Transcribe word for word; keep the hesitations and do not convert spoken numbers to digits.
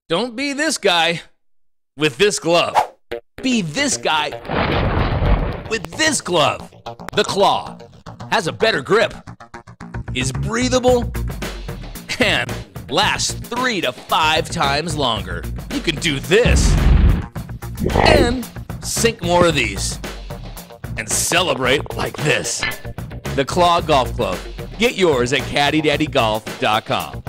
Don't be this guy with this glove. Be this guy with this glove. The Claw has a better grip, is breathable, and lasts three to five times longer. You can do this and sink more of these and celebrate like this. The Claw Golf Club. Get yours at Caddy Daddy Golf dot com.